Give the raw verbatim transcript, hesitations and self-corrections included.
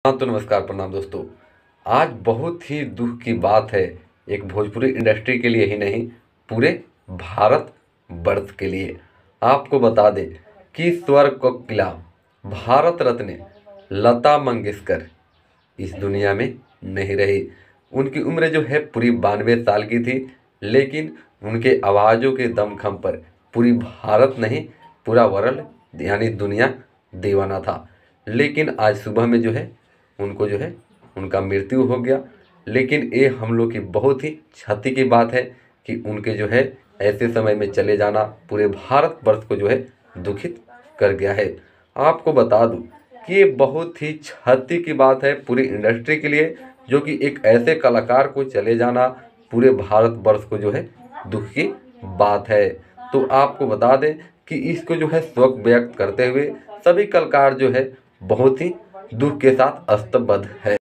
हाँ तो नमस्कार प्रणाम दोस्तों। आज बहुत ही दुख की बात है, एक भोजपुरी इंडस्ट्री के लिए ही नहीं, पूरे भारत वर्ष के लिए। आपको बता दें कि स्वर कोकिला भारत रत्न लता मंगेशकर इस दुनिया में नहीं रही। उनकी उम्र जो है पूरी बानवे साल की थी, लेकिन उनके आवाज़ों के दमखम पर पूरी भारत नहीं, पूरा वर्ल्ड यानी दुनिया दीवाना था। लेकिन आज सुबह में जो है उनको जो है उनका मृत्यु हो गया। लेकिन ये हम लोग की बहुत ही क्षति की बात है कि उनके जो है ऐसे समय में चले जाना पूरे भारत वर्ष को जो है दुखित कर गया है। आपको बता दूं कि ये बहुत ही क्षति की बात है पूरी इंडस्ट्री के लिए, जो कि एक ऐसे कलाकार को चले जाना पूरे भारत वर्ष को जो है दुख की बात है। तो आपको बता दें कि इसको जो है शोक व्यक्त करते हुए सभी कलाकार जो है बहुत ही दुख के साथ स्तब्ध है।